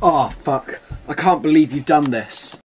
Oh, fuck. I can't believe you've done this.